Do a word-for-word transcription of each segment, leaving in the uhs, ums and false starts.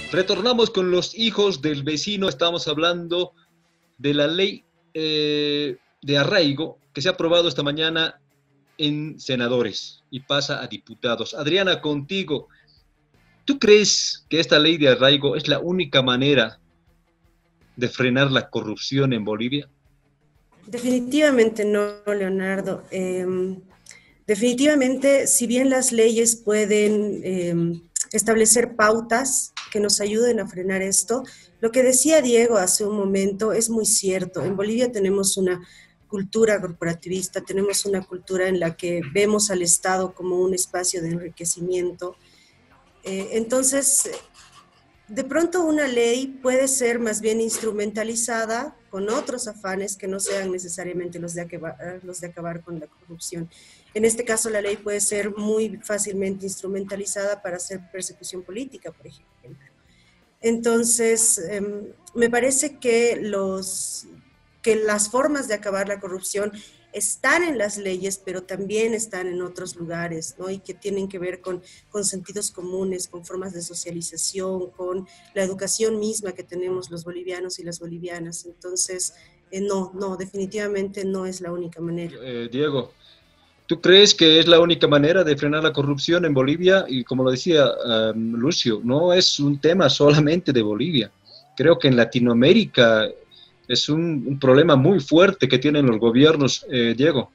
Retornamos con los hijos del vecino. Estamos hablando de la ley eh, de arraigo que se ha aprobado esta mañana en senadores y pasa a diputados. Adriana, contigo, ¿tú crees que esta ley de arraigo es la única manera de frenar la corrupción en Bolivia? Definitivamente no, Leonardo. Eh, definitivamente, si bien las leyes pueden eh, establecer pautas que nos ayuden a frenar esto, lo que decía Diego hace un momento es muy cierto. En Bolivia tenemos una cultura corporativista, tenemos una cultura en la que vemos al Estado como un espacio de enriquecimiento. Eh, entonces, de pronto una ley puede ser más bien instrumentalizada con otros afanes que no sean necesariamente los de acabar, los de acabar con la corrupción. En este caso, la ley puede ser muy fácilmente instrumentalizada para hacer persecución política, por ejemplo. Entonces, eh, me parece que, los, que las formas de acabar la corrupción están en las leyes, pero también están en otros lugares, ¿no? Y que tienen que ver con, con sentidos comunes, con formas de socialización, con la educación misma que tenemos los bolivianos y las bolivianas. Entonces, eh, no, no, definitivamente no es la única manera. Eh, Diego, ¿tú crees que es la única manera de frenar la corrupción en Bolivia? Y como lo decía um, Lucio, no es un tema solamente de Bolivia. Creo que en Latinoamérica es un, un problema muy fuerte que tienen los gobiernos, eh, Diego.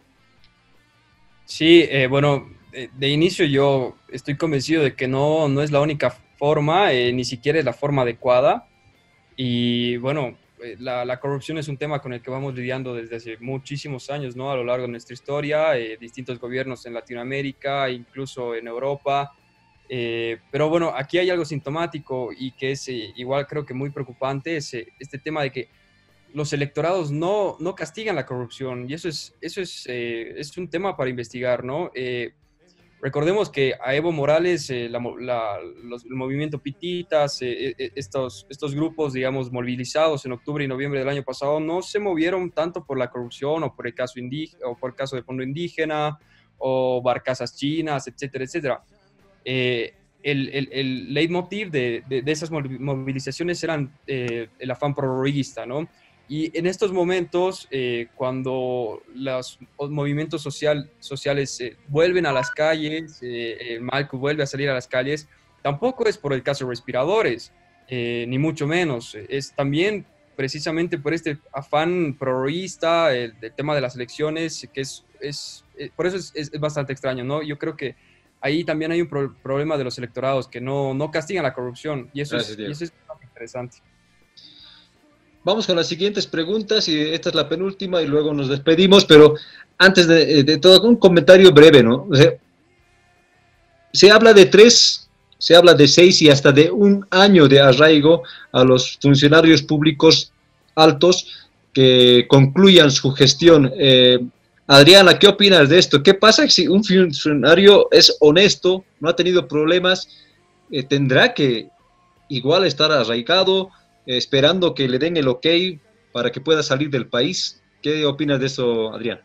Sí, eh, bueno, de, de inicio yo estoy convencido de que no, no es la única forma, eh, ni siquiera es la forma adecuada. Y bueno, eh, la, la corrupción es un tema con el que vamos lidiando desde hace muchísimos años, ¿no? A lo largo de nuestra historia, eh, distintos gobiernos en Latinoamérica, incluso en Europa. Eh, pero bueno, aquí hay algo sintomático y que es eh, igual creo que muy preocupante, es eh, este tema de que los electorados no, no castigan la corrupción y eso es, eso es, eh, es un tema para investigar, ¿no? Eh, recordemos que a Evo Morales, eh, la, la, los, el movimiento Pititas, eh, eh, estos, estos grupos, digamos, movilizados en octubre y noviembre del año pasado, no se movieron tanto por la corrupción o por el caso, indígena, o por el caso de fondo indígena o barcazas chinas, etcétera, etcétera. Eh, el, el, el leitmotiv de, de, de esas movilizaciones eran eh, el afán prorroguista, ¿no? Y en estos momentos, eh, cuando los movimientos social, sociales eh, vuelven a las calles, eh, el Malco vuelve a salir a las calles, tampoco es por el caso de respiradores, eh, ni mucho menos. Es también precisamente por este afán prorroguista, el, el tema de las elecciones, que es, es, es por eso es, es, es bastante extraño, ¿no? Yo creo que ahí también hay un pro problema de los electorados, que no, no castigan la corrupción, y eso, Gracias, es, y eso es bastante interesante. Vamos con las siguientes preguntas y esta es la penúltima y luego nos despedimos, pero antes de, de todo, un comentario breve, ¿no? O sea, se habla de tres, se habla de seis y hasta de un año de arraigo a los funcionarios públicos altos que concluyan su gestión. Eh, Adriana, ¿qué opinas de esto? ¿Qué pasa si un funcionario es honesto, no ha tenido problemas, eh, tendrá que igual estar arraigado, esperando que le den el ok para que pueda salir del país? ¿Qué opinas de eso, Adrián?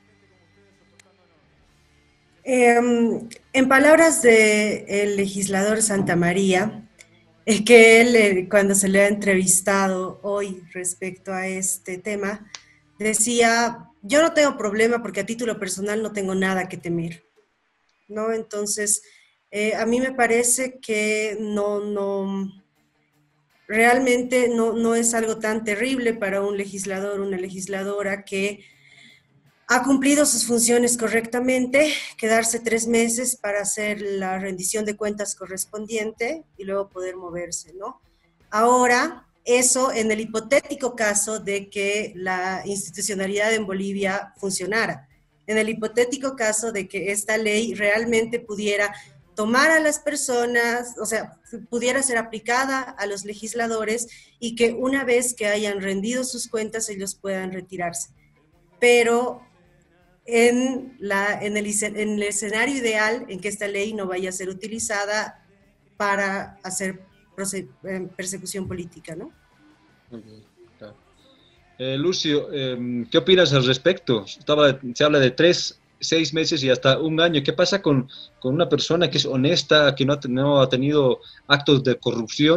Eh, en palabras del legislador Santa María, es que él, cuando se le ha entrevistado hoy respecto a este tema, decía, yo no tengo problema porque a título personal no tengo nada que temer, ¿no? Entonces, eh, a mí me parece que no, no, realmente no, no es algo tan terrible para un legislador, una legisladora que ha cumplido sus funciones correctamente, quedarse tres meses para hacer la rendición de cuentas correspondiente y luego poder moverse, ¿no? Ahora, eso en el hipotético caso de que la institucionalidad en Bolivia funcionara, en el hipotético caso de que esta ley realmente pudiera tomar a las personas, o sea, pudiera ser aplicada a los legisladores y que una vez que hayan rendido sus cuentas ellos puedan retirarse. Pero en, la, en, el, en el escenario ideal en que esta ley no vaya a ser utilizada para hacer persecución política, ¿no? Okay, claro. eh, Lucio, eh, ¿qué opinas al respecto? Estaba, se habla de tres, seis meses y hasta un año. ¿Qué pasa con, con una persona que es honesta, que no ha, no ha tenido actos de corrupción?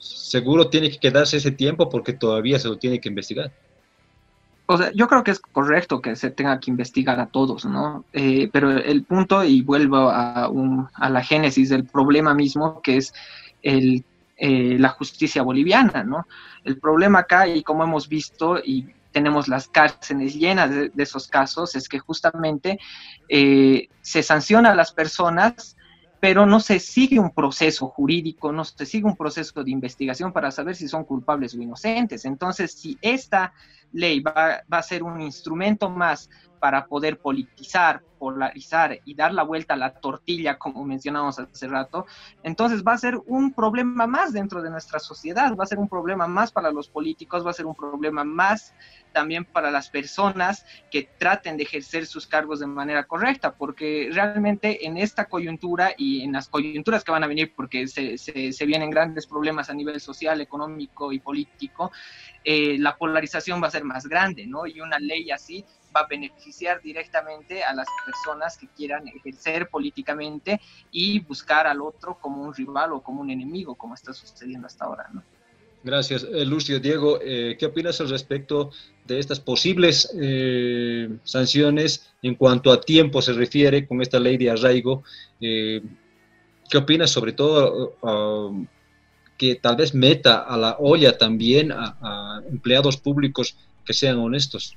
seguro tiene que quedarse ese tiempo porque todavía se lo tiene que investigar. O sea, yo creo que es correcto que se tenga que investigar a todos, ¿no? Eh, pero el punto, y vuelvo a, un, a la génesis del problema mismo, que es el, eh, la justicia boliviana, ¿no? El problema acá, y como hemos visto, y tenemos las cárceles llenas de, de esos casos, es que justamente eh, se sanciona a las personas, pero no se sigue un proceso jurídico, no se sigue un proceso de investigación para saber si son culpables o inocentes. Entonces, si esta ley va, va a ser un instrumento más para poder politizar, polarizar y dar la vuelta a la tortilla, como mencionamos hace rato, entonces va a ser un problema más dentro de nuestra sociedad, va a ser un problema más para los políticos, va a ser un problema más también para las personas que traten de ejercer sus cargos de manera correcta, porque realmente en esta coyuntura y en las coyunturas que van a venir, porque se, se, se vienen grandes problemas a nivel social, económico y político, eh, la polarización va a ser más grande, ¿no? Y una ley así va a beneficiar directamente a las personas que quieran ejercer políticamente y buscar al otro como un rival o como un enemigo, como está sucediendo hasta ahora, ¿no? Gracias, eh, Lucio. Diego, eh, ¿qué opinas al respecto de estas posibles eh, sanciones en cuanto a tiempo se refiere con esta ley de arraigo? Eh, ¿Qué opinas sobre todo uh, que tal vez meta a la olla también a, a empleados públicos que sean honestos?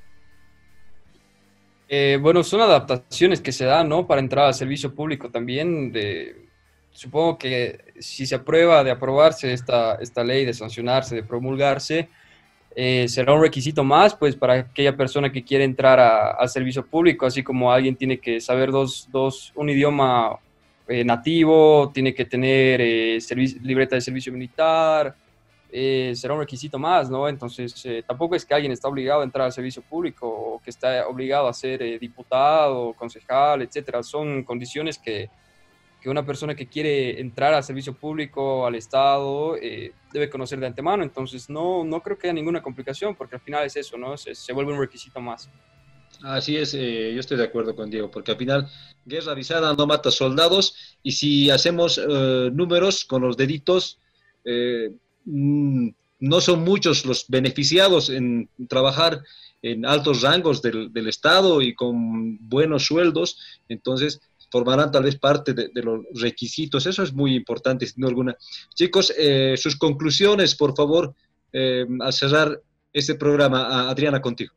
Eh, bueno, son adaptaciones que se dan, ¿no? Para entrar al servicio público también. De, supongo que si se aprueba de aprobarse esta, esta ley, de sancionarse, de promulgarse, eh, será un requisito más, pues, para aquella persona que quiere entrar a, al servicio público, así como alguien tiene que saber dos, dos, un idioma eh, nativo, tiene que tener eh, servicio, libreta de servicio militar. Eh, será un requisito más, ¿no? Entonces, eh, tampoco es que alguien está obligado a entrar al servicio público o que está obligado a ser eh, diputado, concejal, etcétera. Son condiciones que, que una persona que quiere entrar al servicio público, al Estado, eh, debe conocer de antemano. Entonces, no, no creo que haya ninguna complicación, porque al final es eso, ¿no? Se, se vuelve un requisito más. Así es, eh, yo estoy de acuerdo con Diego, porque al final guerra avisada no mata soldados, y si hacemos eh, números con los deditos, eh, mm, no son muchos los beneficiados en trabajar en altos rangos del, del Estado y con buenos sueldos, entonces formarán tal vez parte de, de los requisitos. Eso es muy importante, sin duda alguna. Chicos, eh, sus conclusiones, por favor, eh, al cerrar este programa. Adriana, contigo.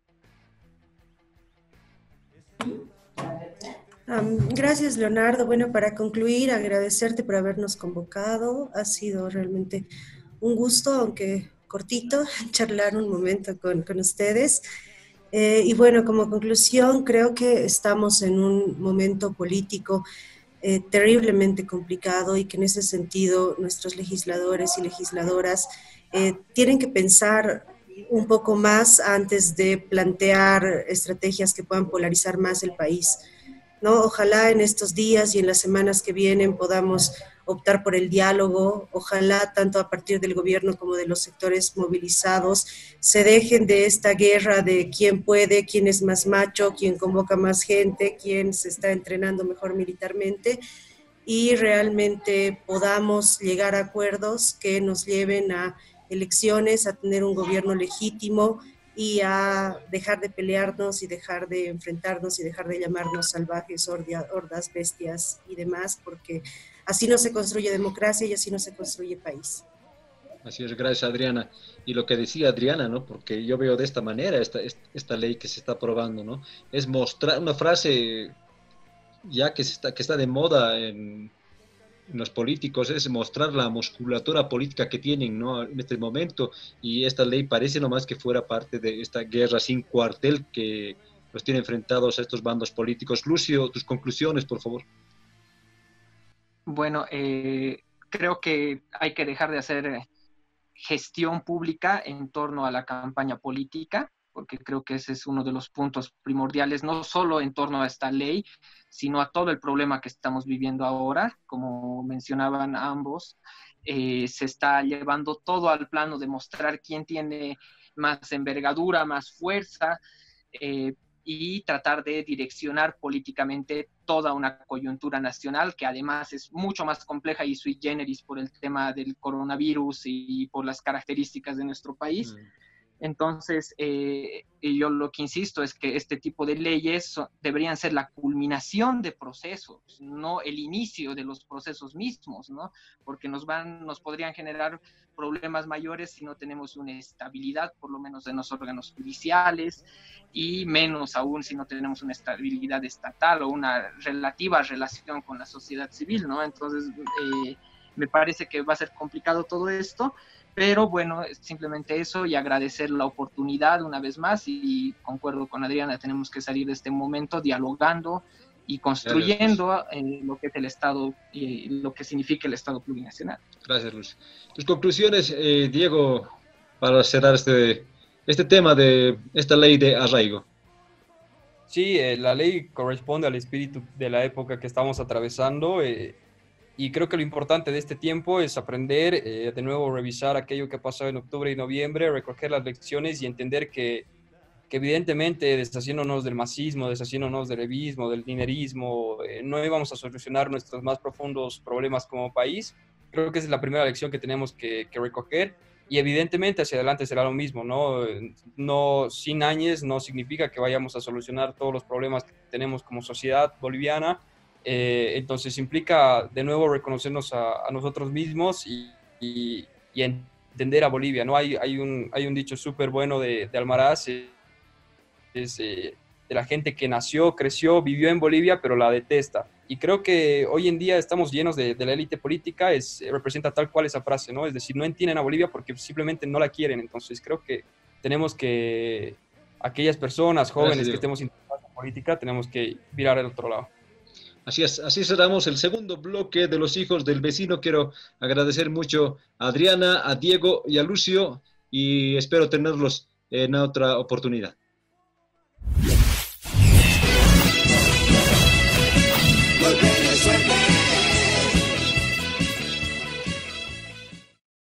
Um, gracias, Leonardo. Bueno, para concluir, agradecerte por habernos convocado. Ha sido realmente un gusto, aunque cortito, charlar un momento con, con ustedes. Eh, y bueno, como conclusión, creo que estamos en un momento político eh, terriblemente complicado, y que en ese sentido nuestros legisladores y legisladoras eh, tienen que pensar un poco más antes de plantear estrategias que puedan polarizar más el país, ¿no? Ojalá en estos días y en las semanas que vienen podamos optar por el diálogo. Ojalá tanto a partir del gobierno como de los sectores movilizados se dejen de esta guerra de quién puede, quién es más macho, quién convoca más gente, quién se está entrenando mejor militarmente, y realmente podamos llegar a acuerdos que nos lleven a elecciones, a tener un gobierno legítimo y a dejar de pelearnos y dejar de enfrentarnos y dejar de llamarnos salvajes, hordas, bestias y demás, porque así no se construye democracia y así no se construye país. Así es, gracias, Adriana. Y lo que decía Adriana, ¿no? Porque yo veo de esta manera esta, esta ley que se está aprobando, ¿no? Es mostrar una frase ya que, se está, que está de moda en, en los políticos, es mostrar la musculatura política que tienen, ¿no? En este momento, y esta ley parece nomás que fuera parte de esta guerra sin cuartel que los tiene enfrentados a estos bandos políticos. Lucio, tus conclusiones, por favor. Bueno, eh, creo que hay que dejar de hacer gestión pública en torno a la campaña política, porque creo que ese es uno de los puntos primordiales, no solo en torno a esta ley, sino a todo el problema que estamos viviendo ahora. Como mencionaban ambos, eh, se está llevando todo al plano de mostrar quién tiene más envergadura, más fuerza, eh, y tratar de direccionar políticamente toda una coyuntura nacional que además es mucho más compleja y sui generis por el tema del coronavirus y por las características de nuestro país. Mm. Entonces, eh, yo lo que insisto es que este tipo de leyes so, deberían ser la culminación de procesos, no el inicio de los procesos mismos, ¿no? Porque nos, van, nos podrían generar problemas mayores si no tenemos una estabilidad, por lo menos en los órganos judiciales, y menos aún si no tenemos una estabilidad estatal o una relativa relación con la sociedad civil, ¿no? Entonces, eh, me parece que va a ser complicado todo esto, pero bueno, simplemente eso y agradecer la oportunidad una vez más y concuerdo con Adriana, tenemos que salir de este momento dialogando y construyendo eh, lo que es el Estado y eh, lo que significa el Estado plurinacional. Gracias, Luis. Tus conclusiones, eh, Diego, para cerrar este, este tema de esta ley de arraigo. Sí, eh, la ley corresponde al espíritu de la época que estamos atravesando. Eh, Y creo que lo importante de este tiempo es aprender, eh, de nuevo revisar aquello que ha pasado en octubre y noviembre, recoger las lecciones y entender que, que evidentemente deshaciéndonos del masismo, deshaciéndonos del levismo, del dinerismo, eh, no íbamos a solucionar nuestros más profundos problemas como país. Creo que esa es la primera lección que tenemos que, que recoger y evidentemente hacia adelante será lo mismo, ¿no? No, cien años no significa que vayamos a solucionar todos los problemas que tenemos como sociedad boliviana. Eh, entonces implica de nuevo reconocernos a, a nosotros mismos y, y, y entender a Bolivia, ¿no? Hay, hay, un, hay un dicho súper bueno de, de Almaraz, eh, es eh, de la gente que nació, creció, vivió en Bolivia, pero la detesta. Y creo que hoy en día estamos llenos de, de la élite política, es, representa tal cual esa frase, ¿no? Es decir, no entienden a Bolivia porque simplemente no la quieren. Entonces creo que tenemos que, aquellas personas jóvenes Gracias, que estemos interesadas en política, tenemos que mirar al otro lado. Así es, así cerramos el segundo bloque de los hijos del vecino. Quiero agradecer mucho a Adriana, a Diego y a Lucio y espero tenerlos en otra oportunidad.